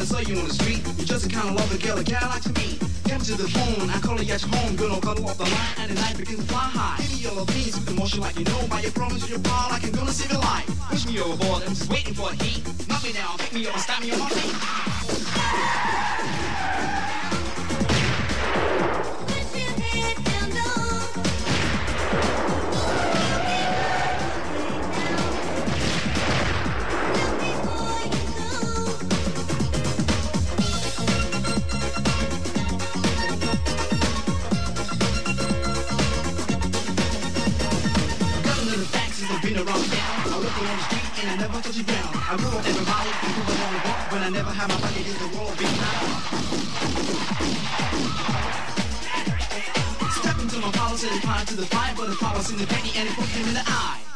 saw you on the street. You're just the kind of lover girl a guy like to meet. Come to the phone, I call you at your home. Girl, I'll cuddle off the line and the night begins to fly high. Give me your love things with emotion like you know. By your promise to your power, like I'm gonna save your life. Push me overboard, I'm just waiting for the heat. Knock me down, pick me up and stop me on my feet. Around town, I walk along the street and I never touch the ground. I grew up everybody and grew up on the walk, but I never had my pocket in the world being out. Step into my palace and apply to the fire, but the power's in the penny and it put him in the eye.